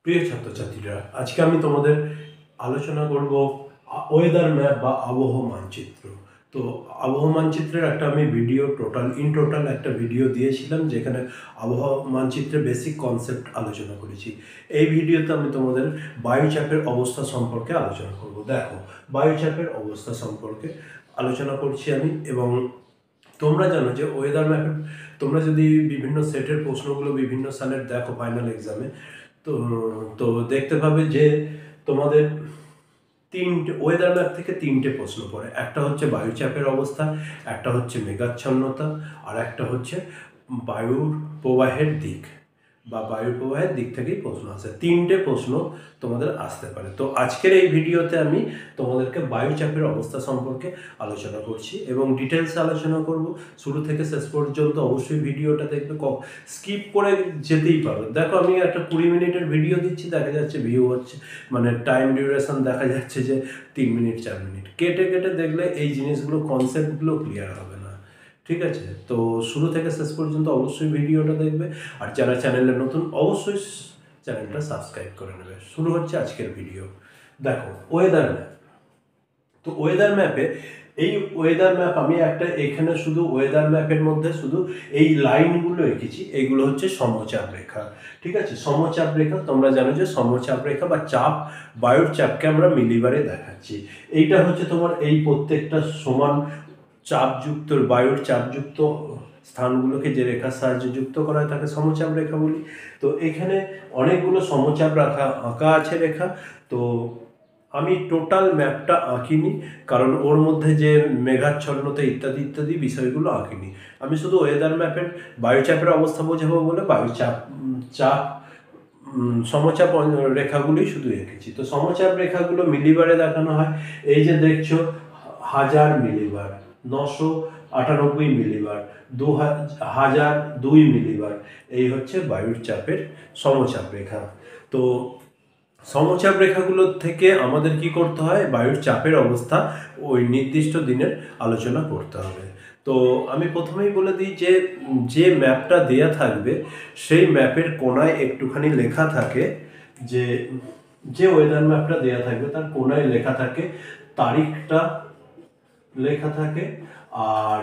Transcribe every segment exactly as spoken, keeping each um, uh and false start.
প্রিয় ছাত্রছাত্রীরা, আজকে আমি তোমাদের আলোচনা করব ওয়েদার ম্যাপ বা আবহাওয়া মানচিত্র। তো আবহাওয়া মানচিত্রের একটা আমি ভিডিও টোটাল ইন টোটাল একটা ভিডিও দিয়েছিলাম, যেখানে আবহাওয়া মানচিত্রের বেসিক কনসেপ্ট আলোচনা করেছি। এই ভিডিওতে আমি তোমাদের বায়ুচাপের অবস্থা সম্পর্কে আলোচনা করব। দেখো, বায়ুচাপের অবস্থা সম্পর্কে আলোচনা করছি আমি। এবং তোমরা জানো যে ওয়েদার ম্যাপের, তোমরা যদি বিভিন্ন সেটের প্রশ্নগুলো বিভিন্ন সালের দেখো ফাইনাল এক্সামে, তো তো দেখতে পাবে যে তোমাদের তিনটে ওয়েদার ম্যাপ থেকে তিনটে প্রশ্ন পড়ে। একটা হচ্ছে বায়ুচাপের অবস্থা, একটা হচ্ছে মেঘাচ্ছন্নতা, আর একটা হচ্ছে বায়ুর প্রবাহের দিক বা বায়ু প্রবাহের দিক থেকেই প্রশ্ন আসে। তিনটে প্রশ্ন তোমাদের আসতে পারে। তো আজকের এই ভিডিওতে আমি তোমাদেরকে বায়ুচাপের অবস্থা সম্পর্কে আলোচনা করছি এবং ডিটেলসে আলোচনা করব। শুরু থেকে শেষ পর্যন্ত অবশ্যই ভিডিওটা দেখবে, স্কিপ করে যেতেই পারো। দেখো, আমি একটা কুড়ি মিনিটের ভিডিও দিচ্ছি, দেখা যাচ্ছে ভিউ হচ্ছে মানে টাইম ডিউরেশন দেখা যাচ্ছে যে তিন মিনিট চার মিনিট। কেটে কেটে দেখলে এই জিনিসগুলো কনসেপ্টগুলো ক্লিয়ার হবে না, ঠিক আছে? তো শুরু থেকে শেষ পর্যন্ত অবশ্যই ভিডিওটা দেখবে, আর যারা চ্যানেলে নতুন অবশ্যই চ্যানেলটা সাবস্ক্রাইব করে নেবে। শুরু হচ্ছে আজকের ভিডিও। দেখো, ওয়েদার ম্যাপ। তো ওয়েদার ম্যাপে এই ওয়েদার ম্যাপ আমি একটা এখানে শুধু ওয়েদার ম্যাপের মধ্যে শুধু এই লাইনগুলো এঁকেছি, এইগুলো হচ্ছে সমচাপ রেখা, ঠিক আছে? সমচাপ রেখা, তোমরা জানো যে সমচাপ রেখা বা চাপ, বায়ুর চাপকে আমরা মিলিবারে দেখাচ্ছি। এইটা হচ্ছে তোমার এই প্রত্যেকটা সমান চাপযুক্ত বায়ুর চাপযুক্ত স্থানগুলোকে যে রেখার সাহায্যে যুক্ত করা হয় তাকে সমচাপ রেখা বলি। তো এখানে অনেকগুলো সমচাপ রাখা আঁকা আছে রেখা। তো আমি টোটাল ম্যাপটা আঁকিনি, কারণ ওর মধ্যে যে মেঘাচ্ছন্নতা ইত্যাদি ইত্যাদি বিষয়গুলো আঁকিনি। আমি শুধু ওয়েদার ম্যাপের বায়ুচাপের অবস্থা বোঝাবো বলে বায়ুচাপ চাপ সমচাপ রেখাগুলি শুধু এঁকেছি। তো সমচাপ রেখাগুলো মিলিবারে দেখানো হয়। এই যে দেখছো, হাজার মিলিবার, নশো আটানব্বই মিলিবার, দু হাজার দুই মিলিবার, এই হচ্ছে বায়ুর চাপের সমচাপ রেখা। তো সমচাপ রেখাগুলোর থেকে আমাদের কি করতে হয়, বায়ুর চাপের অবস্থা ওই নির্দিষ্ট দিনের আলোচনা করতে হবে। তো আমি প্রথমেই বলে দিই যে যে ম্যাপটা দেয়া থাকবে সেই ম্যাপের কোনায় একটুখানি লেখা থাকে যে যে ওয়েদার ম্যাপটা দেয়া থাকবে তার কোনায় লেখা থাকে তারিখটা লেখা থাকে, আর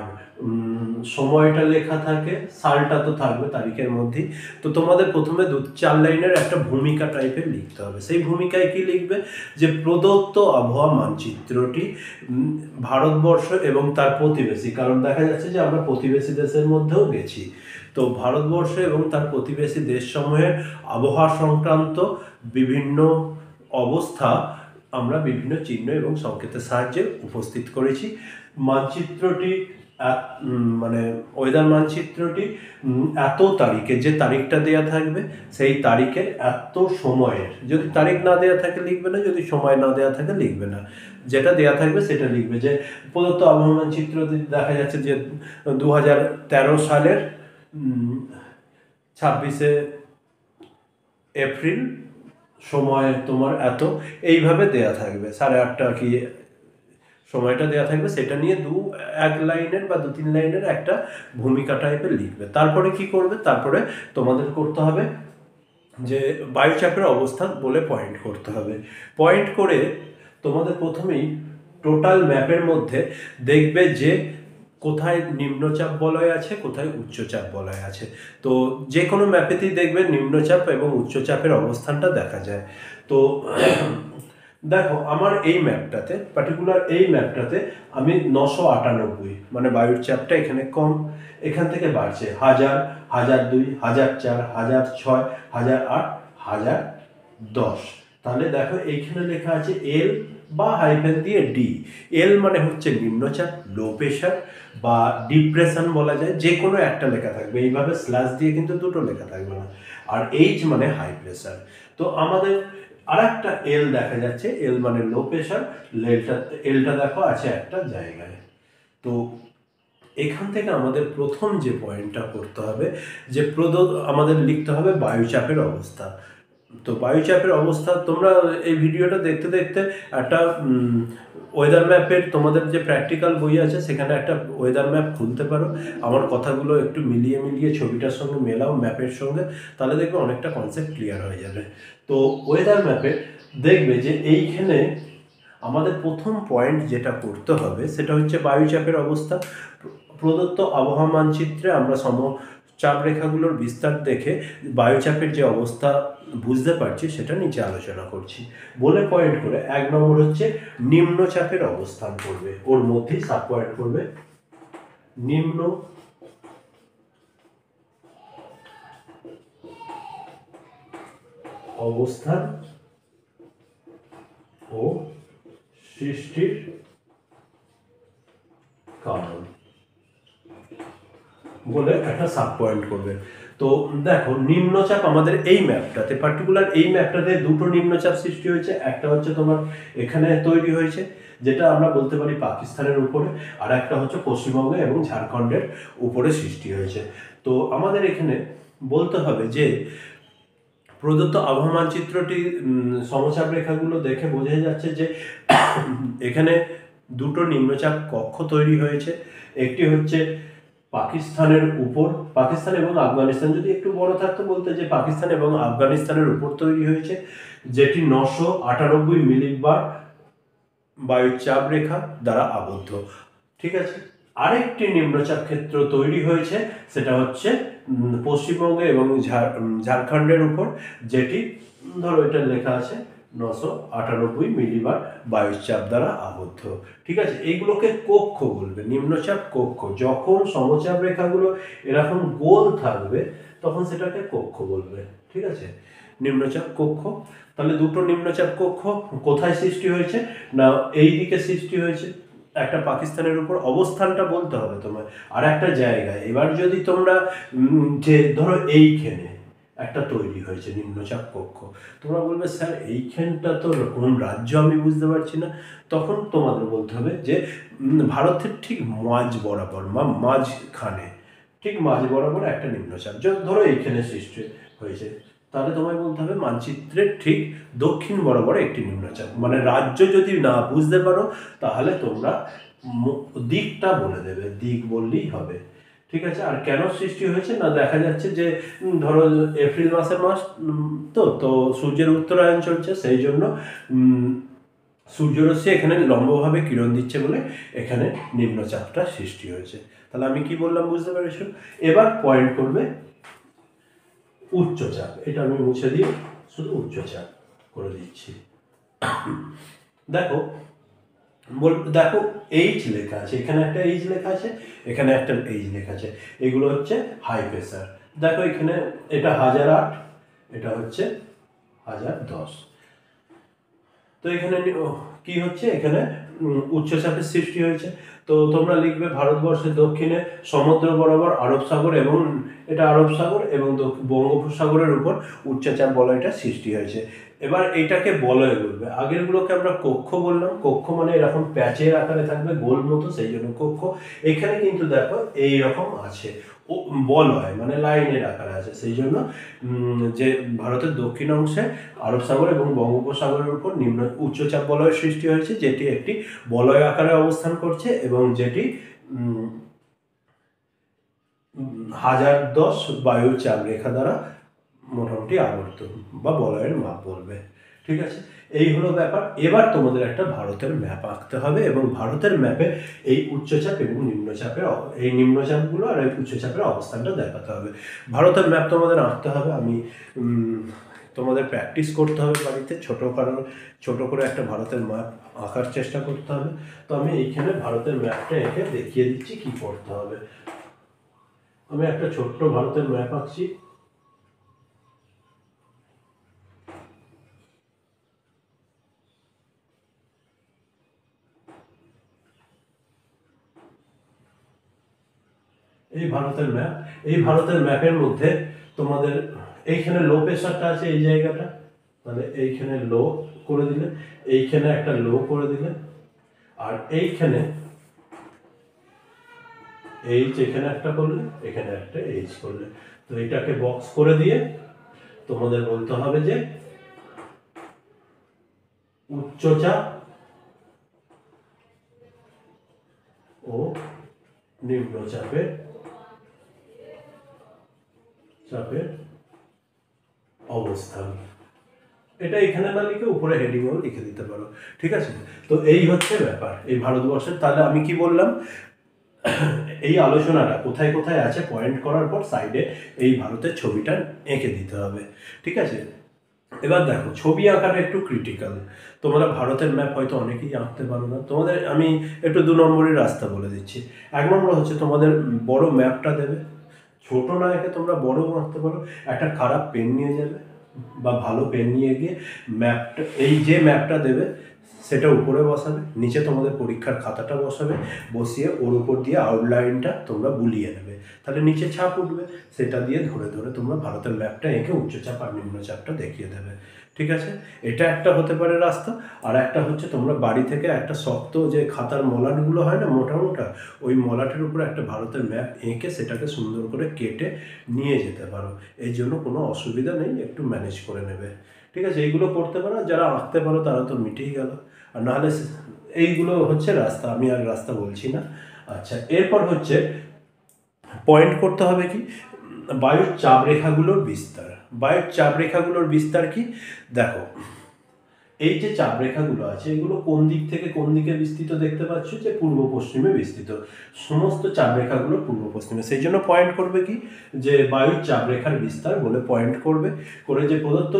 সময়টা লেখা থাকে, সালটা তো থাকবে তারিখের মধ্যেই। তো তোমাদের প্রথমে দু চার লাইনের একটা ভূমিকা টাইপের লিখতে হবে। সেই ভূমিকায় কি লিখবে, যে প্রদত্ত আবহাওয়া মানচিত্রটি ভারতবর্ষ এবং তার প্রতিবেশী, কারণ দেখা যাচ্ছে যে আমরা প্রতিবেশী দেশের মধ্যেও গেছি, তো ভারতবর্ষ এবং তার প্রতিবেশী দেশসমূহের আবহাওয়া সংক্রান্ত বিভিন্ন অবস্থা আমরা বিভিন্ন চিহ্ন এবং সংকেতের সাহায্যে উপস্থিত করেছি। মানচিত্রটি মানে ওয়েদার মানচিত্রটি এত তারিখে, যে তারিখটা দেয়া থাকবে সেই তারিখের এত সময়ের, যদি তারিখ না দেয়া থাকে লিখবে না, যদি সময় না দেয়া থাকে লিখবে না, যেটা দেয়া থাকবে সেটা লিখবে। যে প্রদত্ত আবহাওয়া মানচিত্র দেখা যাচ্ছে যে দু হাজার তেরো সালের ছাব্বিশে এপ্রিল, সময় তোমার এত, এইভাবে দেয়া থাকবে, সাড়ে আটটা কি সময়টা দেওয়া থাকবে, সেটা নিয়ে দু এক লাইনের বা দু তিন লাইনের একটা ভূমিকা টাইপের লিখবে। তারপরে কি করবে, তারপরে তোমাদের করতে হবে যে বায়ুচাপের অবস্থান বলে পয়েন্ট করতে হবে। পয়েন্ট করে তোমাদের প্রথমেই টোটাল ম্যাপের মধ্যে দেখবে যে কোথায় নিম্নচাপ বলয় আছে, কোথায় উচ্চচাপ বলয় আছে। তো যে কোনো ম্যাপেতেই দেখবে নিম্নচাপ এবং উচ্চচাপের অবস্থানটা দেখা যায়। তো দেখো, আমার এই ম্যাপটাতে পার্টিকুলার এই ম্যাপটাতে আমি নশো আটানব্বই মানে বায়ুর চাপটা এখানে কম, এখান থেকে বাড়ছে হাজার, হাজার দুই, হাজার চার, হাজার ছয়, হাজার আট, হাজার দশ। তাহলে দেখো এইখানে লেখা আছে এল বা হাইফেন দিয়ে ডি। এল মানে হচ্ছে নিম্নচাপ, লো প্রেশার বা ডিপ্রেশন বলা যায়, যে কোনো একটা লেখা থাকবে, এইভাবে স্ল্যাশ দিয়ে কিন্তু দুটো লেখা থাকবে না। আর এইচ মানে হাই প্রেশার। তো আমাদের আর একটা এল দেখা যাচ্ছে, এল মানে লো প্রেশার, এলটা এলটা দেখো আছে একটা জায়গায়। তো এখান থেকে আমাদের প্রথম যে পয়েন্টটা করতে হবে, যে প্রদত্ত আমাদের লিখতে হবে বায়ুচাপের অবস্থা। তো বায়ুচাপের অবস্থা তোমরা এই ভিডিওটা দেখতে দেখতে একটা ওয়েদার ম্যাপের তোমাদের যে প্র্যাকটিক্যাল বই আছে সেখানে একটা ওয়েদার ম্যাপ খুলতে পারো, আমার কথাগুলো একটু মিলিয়ে মিলিয়ে ছবিটার সঙ্গে মেলাও ম্যাপের সঙ্গে, তাহলে দেখবে অনেকটা কনসেপ্ট ক্লিয়ার হয়ে যাবে। তো ওয়েদার ম্যাপে দেখবে যে এইখানে আমাদের প্রথম পয়েন্ট যেটা করতে হবে সেটা হচ্ছে বায়ুচাপের অবস্থা। প্রদত্ত আবহাওয়া মানচিত্রে আমরা সম চাপ রেখাগুলোর বিস্তার দেখে বায়ুচাপের যে অবস্থা বুঝতে পারছি সেটা নিচে আলোচনা করছি। বলে পয়েন্ট করে এক নম্বর হচ্ছে নিম্নচাপের অবস্থান করবে, ওর মধ্যেই সাব পয়েন্ট করবে নিম্ন অবস্থান ও সৃষ্টির কারণ বলে একটা সাব পয়েন্ট করবে। তো দেখো নিম্নচাপ আমাদের এই ম্যাপটাতে পার্টিকুলার এই ম্যাপটাতে দুটো নিম্নচাপ সৃষ্টি হয়েছে, একটা হচ্ছে তোমার এখানে তৈরি হয়েছে যেটা আমরা বলতে পারি পাকিস্তানের উপরে, আর একটা হচ্ছে পশ্চিমবঙ্গে এবং ঝাড়খণ্ডের উপরে সৃষ্টি হয়েছে। তো আমাদের এখানে বলতে হবে যে প্রদত্ত আবহাওয়া মানচিত্রটি সমচাপ রেখাগুলো দেখে বোঝা যাচ্ছে যে এখানে দুটো নিম্নচাপ কক্ষ তৈরি হয়েছে। একটি হচ্ছে পাকিস্তানের উপর, পাকিস্তান এবং আফগানিস্তান, যদি একটু বড় থাকতো বলতে যে পাকিস্তান এবং আফগানিস্তানের উপর তৈরি হয়েছে, যেটি নশো আটানব্বই মিলিবার বায়ুচাপ রেখা দ্বারা আবদ্ধ। ঠিক আছে, আরেকটি নিম্নচাপ ক্ষেত্র তৈরি হয়েছে, সেটা হচ্ছে পশ্চিমবঙ্গে এবং ঝাড়খণ্ডের উপর, যেটি ধরো এটা লেখা আছে নশো আটানব্বই মিলিবার বায়ুচাপ দ্বারা আবদ্ধ। ঠিক আছে, এইগুলোকে কক্ষ বলবে, নিম্নচাপ কক্ষ। যখন সমচাপ রেখাগুলো এরকম গোল থাকবে তখন সেটাকে কক্ষ বলবে। ঠিক আছে, নিম্নচাপ কক্ষ। তাহলে দুটো নিম্নচাপ কক্ষ কোথায় সৃষ্টি হয়েছে না এই দিকে সৃষ্টি হয়েছে, একটা পাকিস্তানের উপর অবস্থানটা বলতে হবে তোমার, আর একটা জায়গায়। এবার যদি তোমরা যে ধরো এইখানে একটা তৈরি হয়েছে নিম্নচাপ কক্ষ, তোমরা বলবে স্যার এইখানটা তো কোন রাজ্য আমি বুঝতে পারছি না, তখন তোমাদের বলতে হবে যে ভারতের ঠিক মাঝ বরাবর বা মাঝখানে, ঠিক মাঝ বরাবর একটা নিম্নচাপ ধরো এইখানে সৃষ্টি হয়েছে, তাহলে তোমায় বলতে হবে মানচিত্রের ঠিক দক্ষিণ বরাবর একটি নিম্নচাপ। মানে রাজ্য যদি না বুঝতে পারো তাহলে তোমরা দিকটা বলে দেবে, দিক বললেই হবে। ঠিক আছে, আর কেন সৃষ্টি হয়েছে না দেখা যাচ্ছে যে ধরো এপ্রিল মাসের মাস তো তো সূর্যের উত্তরায়ণ চলছে, সেই জন্য সূর্যরশ্মি এখানে লম্বভাবে কিরণ দিচ্ছে বলে এখানে নিম্নচাপটা সৃষ্টি হয়েছে। তাহলে আমি কি বললাম বুঝতে পেরেছো? এবার পয়েন্ট করবে উচ্চচাপ, এটা আমি মুছে দিয়ে শুধু উচ্চচাপ করে দিচ্ছি। দেখো বল দেখো এইচ লেখা আছে, এখানে একটা এইচ লেখা আছে, এখানে একটা এইচ লেখা আছে, এগুলো হচ্ছে হাই প্রেসার। দেখো এখানে এটা হাজার আট, এটা হচ্ছে হাজার দশ। তো এখানে কি হচ্ছে, এখানে উচ্চচাপের সৃষ্টি হয়েছে। তো তোমরা লিখবে ভারতবর্ষের দক্ষিণে সমুদ্র বরাবর আরব সাগর এবং এটা আরব সাগর এবং বঙ্গোপসাগরের উপর উচ্চচাপ বলয়টা সৃষ্টি হয়েছে। এবার এইটাকে বলয় বলবে, আগেরগুলোকে আমরা কক্ষ বললাম, কক্ষ মানে এরকম প্যাচের আকারে থাকবে গোল মতো, সেই জন্য কক্ষ। এখানে কিন্তু দেখো এই রকম আছে বলয় মানে লাইনের আকারে আছে, সেই জন্য যে ভারতের দক্ষিণ অংশে আরব সাগর এবং বঙ্গোপসাগরের উপর নিম্ন উচ্চচাপ বলয়ের সৃষ্টি হয়েছে, যেটি একটি বলয় আকারে অবস্থান করছে এবং যেটি হাজার দশ বায়ুর চাপ রেখা দ্বারা মোটামুটি আবর্ত বা বলয়ের মাপ বলবে। ঠিক আছে, এই হলো ব্যাপার। এবার তোমাদের একটা ভারতের ম্যাপ আঁকতে হবে এবং ভারতের ম্যাপে এই উচ্চচাপ এবং নিম্নচাপের এই নিম্নচাপগুলো আর এই উচ্চচাপের অবস্থানটা দেখাতে হবে। ভারতের ম্যাপ তোমাদের আঁকতে হবে, আমি তোমাদের প্র্যাকটিস করতে হবে বাড়িতে, ছোটো কারণ ছোটো করে একটা ভারতের ম্যাপ আঁকার চেষ্টা করতে হবে। তো আমি এইখানে ভারতের ম্যাপটা এঁকে দেখিয়ে দিচ্ছি কী করতে হবে। আমি একটা ছোট্ট ভারতের ম্যাপ আঁকছি। এই ভারতের ম্যাপ, এই ভারতের ম্যাপের মধ্যে তোমাদের এইখানে লো প্রেশারটা আছে এই জায়গাটা, তাহলে এইখানে লো করে দিলে, এইখানে একটা লো করে দিলে, আর এইখানে এইচ এখানে একটা করলে, এখানে একটা এইচ করলে। তো এটাকে বক্স করে দিয়ে তোমাদের বলতে হবে যে উচ্চচাপ ও নিম্নচাপের চাপের অবস্থান। এটা এখানে না লিখে উপরে হেডিংও লিখে দিতে পারো, ঠিক আছে। তো এই হচ্ছে ব্যাপার এই ভারতবর্ষের। তাহলে আমি কি বললাম, এই আলোচনাটা কোথায় কোথায় আছে পয়েন্ট করার পর সাইডে এই ভারতের ছবিটা এঁকে দিতে হবে, ঠিক আছে। এবার দেখো, ছবি আঁকাটা একটু ক্রিটিক্যাল। তোমরা ভারতের ম্যাপ হয়তো অনেকেই আঁকতে পারো না, তোমাদের আমি একটু দু নম্বরের রাস্তা বলে দিচ্ছি। এক নম্বর হচ্ছে তোমাদের বড় ম্যাপটা দেবে, ছোট না এঁকে তোমরা বড়ও আঁকতে পারো। একটা খারাপ পেন নিয়ে যাবে বা ভালো পেন নিয়ে গিয়ে ম্যাপটা, এই যে ম্যাপটা দেবে সেটা উপরে বসাবে, নিচে তোমাদের পরীক্ষার খাতাটা বসাবে, বসিয়ে ওর উপর দিয়ে আউটলাইনটা তোমরা বুলিয়ে নেবে, তাহলে নিচে ছাপ উঠবে, সেটা দিয়ে ধরে ধরে তোমরা ভারতের ম্যাপটা এঁকে উচ্চচাপ আর নিম্নচাপটা দেখিয়ে দেবে, ঠিক আছে। এটা একটা হতে পারে রাস্তা। আর একটা হচ্ছে তোমরা বাড়ি থেকে একটা শক্ত যে খাতার মলাটগুলো হয় না মোটা মোটা, ওই মলাটের উপরে একটা ভারতের ম্যাপ এঁকে সেটাকে সুন্দর করে কেটে নিয়ে যেতে পারো। এই জন্য কোনো অসুবিধা নেই, একটু ম্যানেজ করে নেবে, ঠিক আছে। এইগুলো করতে পারো, যারা আঁকতে পারো তারা তো মিটেই গেল। আর নাহলে এইগুলো হচ্ছে রাস্তা, আমি আর রাস্তা বলছি না। আচ্ছা, এরপর হচ্ছে পয়েন্ট করতে হবে কি, বায়ুর চাপ রেখাগুলোর বিস্তার। বায়ুর চাপ রেখাগুলোর বিস্তার কি, দেখো এই যে চাপ রেখাগুলো আছে এগুলো কোন দিক থেকে কোন দিকে বিস্তৃত দেখতে পাচ্ছ, যে পূর্ব পশ্চিমে বিস্তৃত, সমস্ত চাপ রেখাগুলো পূর্ব পশ্চিমে। সেই জন্য পয়েন্ট করবে কি, যে বায়ুর চাপ রেখার বিস্তার বলে পয়েন্ট করবে। করে যে প্রদত্ত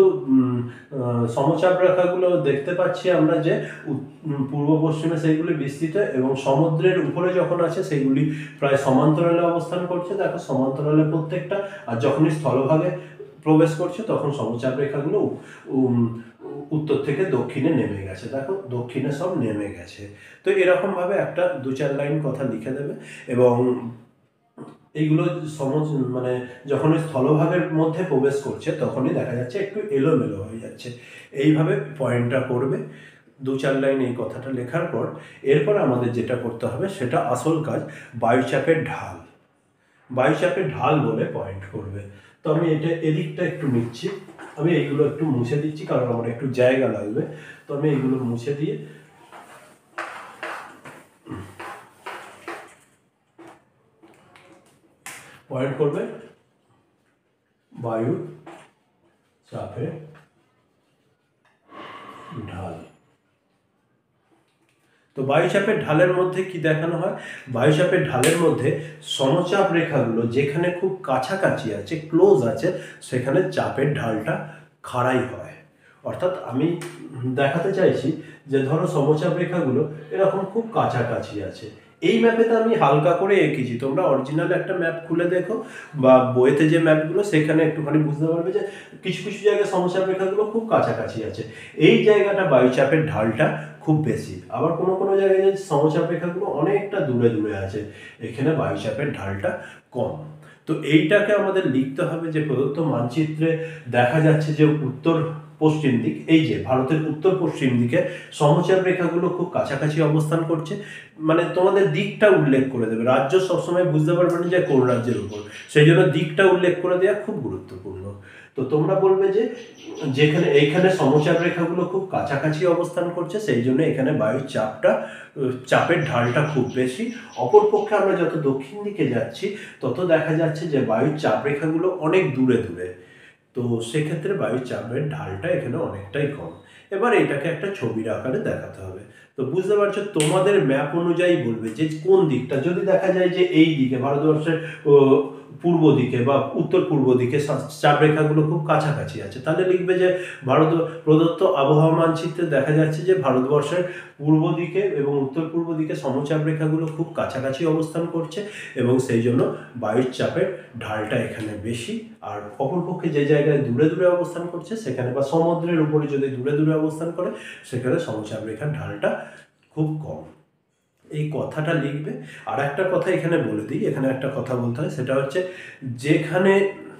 সমচাপ রেখাগুলো দেখতে পাচ্ছি আমরা যে পূর্ব পশ্চিমে সেইগুলি বিস্তৃত, এবং সমুদ্রের উপরে যখন আছে সেইগুলি প্রায় সমান্তরালে অবস্থান করছে, দেখো সমান্তরালে প্রত্যেকটা। আর যখনই স্থলভাগে প্রবেশ করছে তখন সমচাপ রেখাগুলো উত্তর থেকে দক্ষিণে নেমে গেছে, দেখো দক্ষিণে সব নেমে গেছে। তো এরকমভাবে একটা দু চার লাইন কথা লিখে দেবে। এবং এইগুলো সমজ মানে যখনই স্থলভাগের মধ্যে প্রবেশ করছে তখনই দেখা যাচ্ছে একটু এলোমেলো হয়ে যাচ্ছে, এইভাবে পয়েন্টটা করবে। দু চার লাইন এই কথাটা লেখার পর এরপর আমাদের যেটা করতে হবে সেটা আসল কাজ, বায়ুচাপের ঢাল। বায়ুচাপের ঢাল বলে পয়েন্ট করবে। তো আমি এটা এদিকটা একটু নিচ্ছি, আমি এইগুলো একটু মুছে দিচ্ছি কারণ আমার একটু জায়গা লাগবে। তো আমি এইগুলো মুছে দিয়ে পয়েন্ট করবে বায়ু চাপের ঢাল। তো বায়ুচাপের ঢালের মধ্যে কি দেখানো হয়, বায়ুচাপের ঢালের মধ্যে সমচাপ রেখাগুলো যেখানে খুব কাছাকাছি আছে, ক্লোজ আছে, সেখানে চাপের ঢালটা খাড়াই হয়। অর্থাৎ আমি দেখাতে চাইছি যে ধরো সমচাপ রেখাগুলো এরকম খুব কাছাকাছি আছে। এই ম্যাপেতে আমি হালকা করে এঁকেছি, তোমরা অরিজিনাল একটা ম্যাপ খুলে দেখো বা বইয়েতে যে ম্যাপগুলো সেখানে একটুখানি বুঝতে পারবে যে কিছু কিছু জায়গায় সমচাপ রেখাগুলো খুব কাছাকাছি আছে, এই জায়গাটা বায়ুচাপের ঢালটা খুব বেশি। আবার কোনো কোনো জায়গায় যে সমচাপ রেখাগুলো অনেকটা দূরে দূরে আছে, এখানে বায়ুচাপের ঢালটা কম। তো এইটাকে আমাদের লিখতে হবে যে প্রদত্ত মানচিত্রে দেখা যাচ্ছে যে উত্তর পশ্চিম দিক, এই যে ভারতের উত্তর পশ্চিম দিকে সমচাপ রেখাগুলো খুব কাছাকাছি অবস্থান করছে। মানে তোমাদের দিকটা উল্লেখ করে দেবে, রাজ্য সবসময় বুঝতে পারবে না যে কোন রাজ্যের উপর, সেই জন্য দিকটা উল্লেখ করে দেওয়া খুব গুরুত্বপূর্ণ। তো তোমরা বলবে যে যেখানে এইখানে সমচাপ রেখাগুলো খুব কাছাকাছি অবস্থান করছে সেই জন্য এখানে বায়ুর চাপটা চাপের ঢালটা খুব বেশি। অপরপক্ষে আমরা যত দক্ষিণ দিকে যাচ্ছি তত দেখা যাচ্ছে যে বায়ুর চাপ রেখাগুলো অনেক দূরে দূরে, তো সেক্ষেত্রে বায়ুর চাপের ঢালটা এখানে অনেকটাই কম। এবার এটাকে একটা ছবির আকারে দেখাতে হবে। তো বুঝতে পারছো, তোমাদের ম্যাপ অনুযায়ী বলবে যে কোন দিকটা, যদি দেখা যায় যে এই দিকে ভারতবর্ষের পূর্ব দিকে বা উত্তর পূর্ব দিকে চাপ রেখাগুলো খুব কাছাকাছি আছে, তাহলে লিখবে যে ভারত প্রদত্ত আবহাওয়া মানচিত্রে দেখা যাচ্ছে যে ভারতবর্ষের পূর্ব দিকে এবং উত্তর পূর্ব দিকে সমচাপ রেখাগুলো খুব কাছাকাছি অবস্থান করছে এবং সেই জন্য বায়ুর চাপের ঢালটা এখানে বেশি। আর অপরপক্ষে যে জায়গায় দূরে দূরে অবস্থান করছে সেখানে, বা সমুদ্রের উপরে যদি দূরে দূরে অবস্থান করে সেখানে সমচাপ রেখার ঢালটা খুব কম। এই কথাটা লিখবে। আর একটা কথা এখানে বলে দিই, এখানে একটা কথা বলতে হয়, সেটা হচ্ছে যেখানে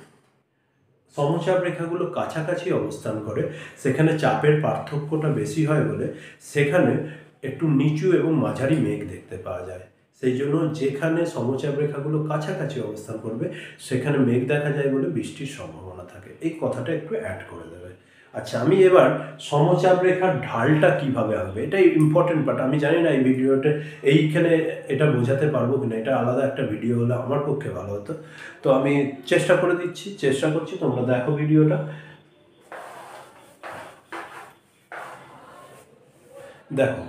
সমচাপ রেখাগুলো কাছাকাছি অবস্থান করে সেখানে চাপের পার্থক্যটা বেশি হয় বলে সেখানে একটু নিচু এবং মাঝারি মেঘ দেখতে পাওয়া যায়। সেই জন্য যেখানে সমচাপ রেখাগুলো কাছাকাছি অবস্থান করবে সেখানে মেঘ দেখা যায় বলে বৃষ্টির সম্ভাবনা থাকে। এই কথাটা একটু অ্যাড করে দেবে। আচ্ছা, আমি এবার সমচাপ রেখার ঢালটা কিভাবে আঁকবে, এটাই ইম্পর্টেন্ট পার্ট। আমি জানি না এই ভিডিওতে এইখানে এটা বোঝাতে পারবো কিনা, এটা আলাদা একটা ভিডিও হলে আমার পক্ষে ভালো হতো। তো আমি চেষ্টা করে দিচ্ছি, চেষ্টা করছি, তোমরা দেখো ভিডিওটা। দেখো,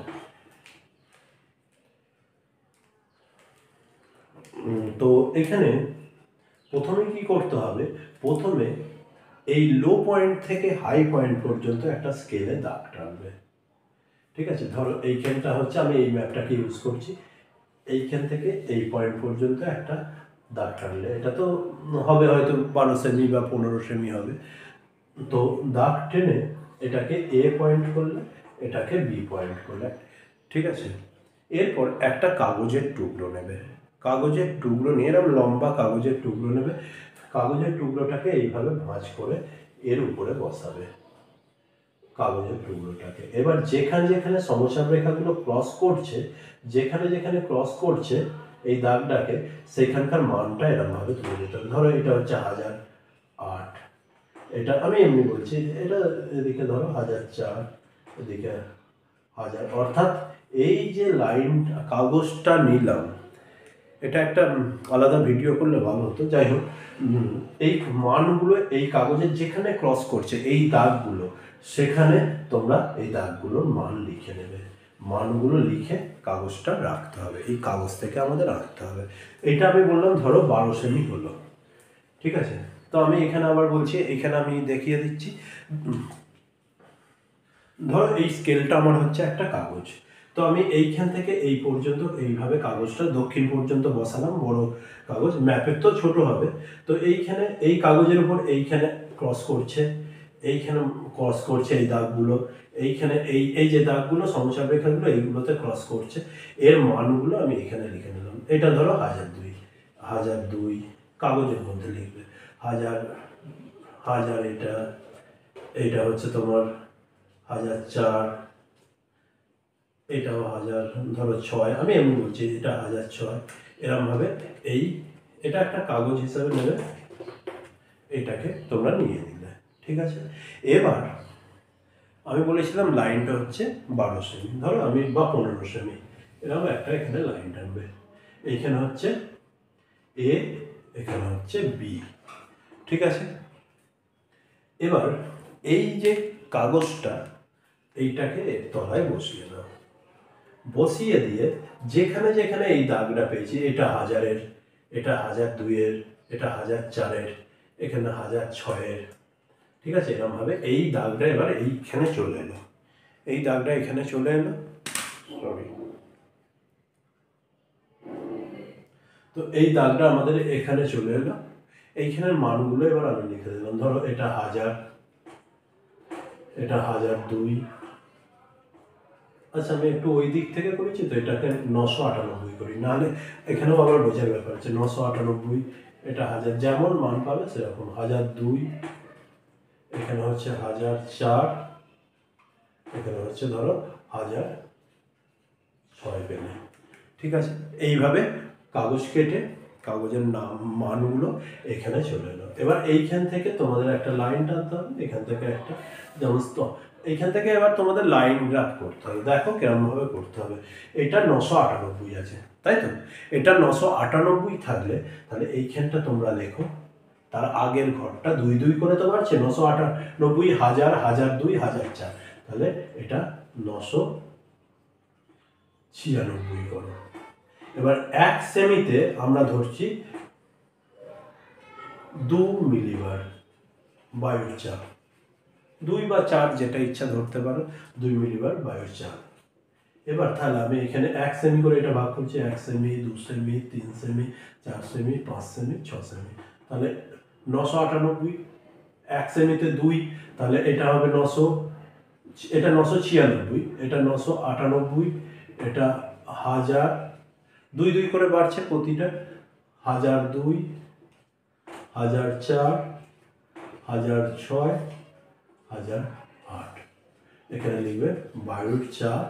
তো এখানে প্রথমে কি করতে হবে, প্রথমে এই লো পয়েন্ট থেকে হাই পয়েন্ট পর্যন্ত একটা স্কেলে দাগ টানবে। ঠিক আছে, ধরো এইখানটা হচ্ছে, আমি এই ম্যাপটাকে ইউজ করছি, এইখান থেকে এই পয়েন্ট পর্যন্ত একটা দাগ টানলে, এটা তো হবে হয়তো বারো সেমি বা পনেরো সেমি হবে। তো দাগ টেনে এটাকে এ পয়েন্ট করলে, এটাকে বি পয়েন্ট করলে, ঠিক আছে। এরপর একটা কাগজের টুকরো নেবে, কাগজের টুকরো নিয়ে এরকম লম্বা কাগজের টুকরো নেবে, কাগজের টুকরোটাকে এইভাবে ভাঁজ করে এর উপরে বসাবে কাগজের টুকরোটাকে। এবার যেখানে যেখানে সমচাপ রেখাগুলো ক্রস করছে, যেখানে যেখানে ক্রস করছে এই দাগটাকে, সেখানকার মানটা এরকমভাবে তুলে দিতে হবে। ধরো এটা হচ্ছে হাজার আট, এটা আমি এমনি বলছি, এটা এদিকে ধরো হাজার চার, এদিকে হাজার, অর্থাৎ এই যে লাইন কাগজটা নিলাম, এটা একটা আলাদা ভিডিও করলে ভালো হতো। যাই হোক, এই মানগুলো এই কাগজের যেখানে ক্রস করছে এই দাগগুলো, সেখানে তোমরা এই দাগগুলোর মান লিখে নেবে, মানগুলো লিখে কাগজটা রাখতে হবে, এই কাগজ থেকে আমাদের রাখতে হবে। এটা আমি বললাম ধরো বারো সেমি হলো, ঠিক আছে। তো আমি এখানে আবার বলছি, এখানে আমি দেখিয়ে দিচ্ছি, ধরো এই স্কেলটা আমার হচ্ছে একটা কাগজ, তো আমি এইখান থেকে এই পর্যন্ত এইভাবে কাগজটা দক্ষিণ পর্যন্ত বসালাম, বড় কাগজ, ম্যাপের তো ছোট হবে। তো এইখানে এই কাগজের উপর এইখানে ক্রস করছে, এইখানে ক্রস করছে এই দাগগুলো, এইখানে এই এই যে দাগগুলো সমচাপ রেখাগুলো এইগুলোতে ক্রস করছে, এর মানগুলো আমি এখানে লিখে নিলাম। এটা ধরো হাজার দুই, হাজার দুই কাগজের মধ্যে লিখবে, হাজার হাজার এটা এইটা হচ্ছে তোমার হাজার চার, এটাও হাজার, ধরো ছয়, আমি এমনি বলছি এটা হাজার ছয়, এরমভাবে এই এটা একটা কাগজ হিসাবে নেবে, এটাকে তোমরা নিয়ে নিলে, ঠিক আছে। এবার আমি বলেছিলাম লাইনটা হচ্ছে বারো সেমি, ধরো আমি বা পনেরো সেমি, এরকম একটা এখানে লাইন টানবে, এইখানে হচ্ছে এ, এখানে হচ্ছে বি, ঠিক আছে। এবার এই যে কাগজটা, এইটাকে এর তলায় বসিয়ে দাও, বসিয়ে দিয়ে যেখানে যেখানে এই দাগটা পেয়েছি, এটা হাজারের, এটা হাজার দুইয়ের, এটা হাজার চারের, এখানে হাজার ছয়ের, ঠিক আছে, এরকমভাবে এই দাগটা এবার এইখানে চলে এলো, এই দাগটা এখানে চলে এলো, সরি, তো এই দাগটা আমাদের এখানে চলে এলো, এইখানের মানগুলো এবার আমি লিখে দিলাম। ধরো এটা হাজার, এটা হাজার দুই, আচ্ছা আমি একটু ওই দিক থেকে করেছি তো এটাকে নশো আটানব্বই করি, নাহলে এখানেও আবার বোঝার ব্যাপার আছে। নশো আটানব্বই, এটা হাজার, যেমন মান পাবে সেরকম, হাজার দুই, এখানে হচ্ছে হাজার চার, এখানে হচ্ছে ধরো হাজার ছয় পেলে, ঠিক আছে। এইভাবে কাগজ কেটে কাগজের নাম মানগুলো এখানে চলে এলো। এবার এইখান থেকে তোমাদের একটা লাইন টানতে হবে, এখান থেকে একটা, যেমন এইখান থেকে এবার তোমাদের লাইন গ্রাফ করতে হবে। দেখো কেরমভাবে করতে হবে, এটা নশো আটানব্বই আছে, তাই তো, এটা নশো আটানব্বই থাকলে তাহলে এইখানটা তোমরা লেখো, তার আগের ঘরটা দুই দুই করে তো পারছে, নশো আটানব্বই, হাজার, হাজার দুই, হাজার চার, তাহলে এটা নশো ছিয়ানব্বই করো। এবার এক সেমিতে আমরা ধরছি দু মিলিবার বায়ুর চাপ, দুই বা চার যেটা ইচ্ছা ধরতে পারো, দুই মিলিবার বায়ুর চাপ। এবার তাহলে আমি এখানে এক সেমি করে এটা ভাগ করছি, এক সেমি, দু সেমি, তিন সেমি, চার সেমি, পাঁচ সেমি, ছ সেমি, তাহলে নশো আটানব্বই, এক সেমিতে দুই, তাহলে এটা হবে নশো, এটা নশো ছিয়ানব্বই, এটা নশো আটানব্বই, এটা হাজার, দুই দুই করে বাড়ছে প্রতিটা, হাজার দুই, হাজার চার, হাজার ছয়, হাজার আট, এখানে লিখবে বায়ুর চাপ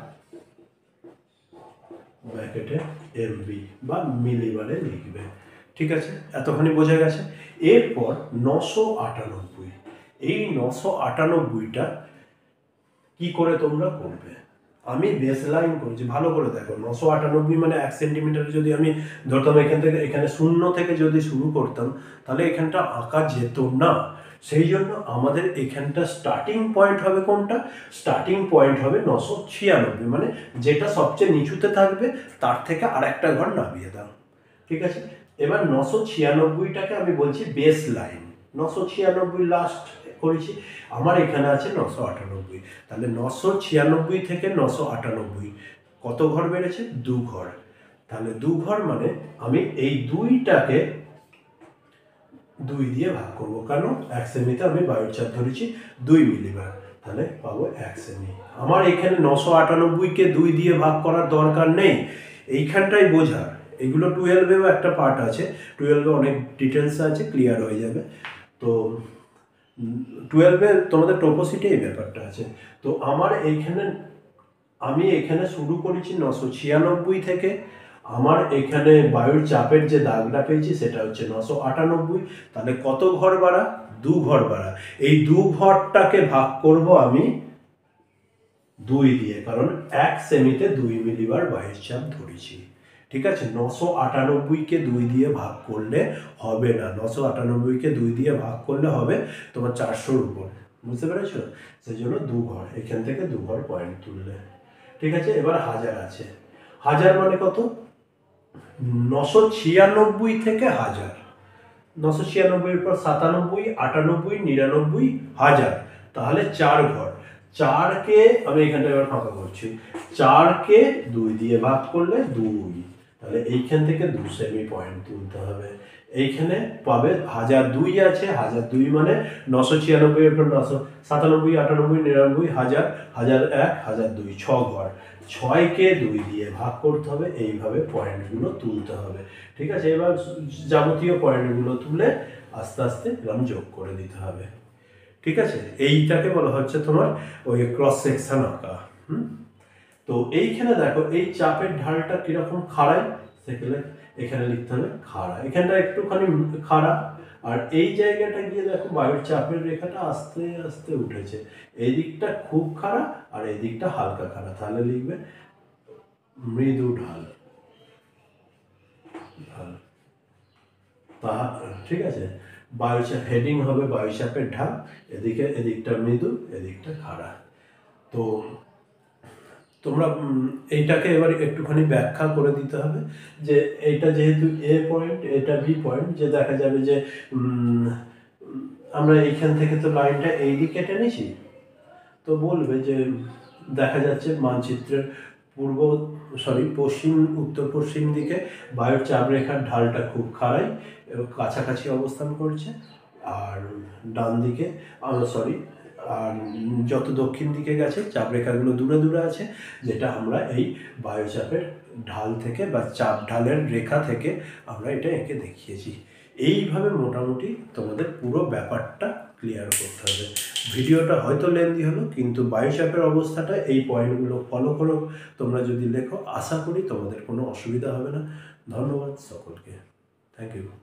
ব্র্যাকেটে এমবি বা মিলিবারে লিখবে, ঠিক আছে। এতখানি বোঝা গেছে। এরপর নশো আটানব্বই, এই নশো আটানব্বইটা কি করে তোমরা করবে, আমি বেস লাইন করছি, ভালো করে দেখো। নশো আটানব্বই মানে এক সেন্টিমিটার যদি আমি ধরতাম এখান থেকে, এখানে শূন্য থেকে যদি শুরু করতাম, তাহলে এখানটা আঁকা যেত না। সেই জন্য আমাদের এখানটা স্টার্টিং পয়েন্ট হবে কোনটা, স্টার্টিং পয়েন্ট হবে নশো ছিয়ানব্বই, মানে যেটা সবচেয়ে নিচুতে থাকবে তার থেকে আর একটা ঘর নামিয়ে দাও। ঠিক আছে, এবার নশো ছিয়ানব্বইটাকে আমি বলছি বেস লাইন। নশো ছিয়ানব্বই লাস্ট করেছি, আমার এখানে আছে নশো আটানব্বই, তাহলে নশো ছিয়ানব্বই থেকে নশো আটানব্বই কত ঘর বেড়েছে, দু ঘর। তাহলে দু ঘর মানে আমি এই দুইটাকে দুই দিয়ে ভাগ করবো, কারণ এক সেমিতে আমি বায়ুর চাপ ধরেছি দুই মিলিবার, তাহলে পাবো এক সেমি। আমার এখানে নশো আটানব্বইকে দুই দিয়ে ভাগ করার দরকার নেই, এইখানটাই বোঝার। এগুলো টুয়েলভেও একটা পার্ট আছে, টুয়েলভে অনেক ডিটেলস আছে, ক্লিয়ার হয়ে যাবে। তো টুয়েলভে তোমাদের টোপোসিটে এই ব্যাপারটা আছে। তো আমার এইখানে আমি এখানে শুরু করেছি নশো ছিয়ানব্বই থেকে, আমার এখানে বায়ুর চাপের যে দাগটা পেয়েছি সেটা হচ্ছে নশো আটানব্বই, তাহলে কত ঘর বাড়া, দু ঘর বাড়া। এই দু ঘরটাকে ভাগ করব আমি দুই দিয়ে, কারণ এক সেমিতে দুই মিলিবার বায়ুর চাপ ধরেছি। ঠিক আছে, নশো আটানব্বইকে দুই দিয়ে ভাগ করলে হবে না, নশো আটানব্বইকে দুই দিয়ে ভাগ করলে হবে তোমার চারশোর উপর, বুঝতে পেরেছো? সেই জন্য দু ঘর, এখান থেকে দু ঘর পয়েন্ট তুললে। ঠিক আছে, এবার হাজার আছে, হাজার মানে কত, নশো ছিয়ানব্বই থেকে হাজার, নশো ছিয়ানব্বইয়ের পর সাতানব্বই, আটানব্বই, নিরানব্বই, হাজার, তাহলে চার ঘর। চারকে আমি এখানটা এবার ফাঁকা করছি, চারকে দুই দিয়ে ভাগ করলে দুই, তাহলে এইখান থেকে দু সেমি পয়েন্ট তুলতে হবে। এইখানে পাবে হাজার দুই আছে, হাজার দুই মানে নশো ছিয়ানব্বই এর পর নশো সাতানব্বই, আটানব্বই, নিরানব্বই, হাজার, হাজার এক, হাজার দুই, ছ ঘর। ছয়কে দুই দিয়ে ভাগ করতে হবে, এইভাবে পয়েন্টগুলো তুলতে হবে। ঠিক আছে, এবার যাবতীয় পয়েন্টগুলো তুলে আস্তে আস্তে এরকম যোগ করে দিতে হবে। ঠিক আছে, এইটাকে বলা হচ্ছে তোমার ওই ক্রস সেকশন আঁকা। হুম, তো এইখানে দেখো এই চাপের ঢালটা কিরকম খাড়াই, সেখানে এখানে লিখতে হবে খাড়া, এখানটা একটুখানি খাড়া, আর এই জায়গাটা গিয়ে দেখো বায়ুর চাপের রেখাটা আস্তে আস্তে উঠেছে, এই দিকটা খুব খাড়া আর এই দিকটা হালকা খাড়া, তাহলে লিখবে মৃদু ঢাল, ঢাল। তা ঠিক আছে, বায়ুচাপ হেডিং হবে বায়ুচাপের ঢাল, এদিকে এদিকটা মৃদু, এদিকটা খাড়া। তো তোমরা এইটাকে এবার একটুখানি ব্যাখ্যা করে দিতে হবে যে এইটা যেহেতু এ পয়েন্ট, এটা বি পয়েন্ট, যে দেখা যাবে যে আমরা এইখান থেকে তো লাইনটা এই দিকে টেনেছি, তো বলবে যে দেখা যাচ্ছে মানচিত্রের পূর্ব সরি পশ্চিম উত্তর পশ্চিম দিকে বায়ুর চাপ রেখার ঢালটা খুব খাড়াই এবং কাছাকাছি অবস্থান করছে, আর ডান দিকে সরি আর যত দক্ষিণ দিকে গেছে চাপরেখাগুলো দূরে দূরে আছে, যেটা আমরা এই বায়ুচাপের ঢাল থেকে বা চাপ ঢালের রেখা থেকে আমরা এটা এঁকে দেখিয়েছি। এইভাবে মোটামুটি তোমাদের পুরো ব্যাপারটা ক্লিয়ার করতে হবে। ভিডিওটা হয়তো লেন্দি হলো, কিন্তু বায়ুচাপের অবস্থাটা এই পয়েন্টগুলো ফলো করো তোমরা যদি লেখো, আশা করি তোমাদের কোনো অসুবিধা হবে না। ধন্যবাদ সকলকে, থ্যাংক ইউ।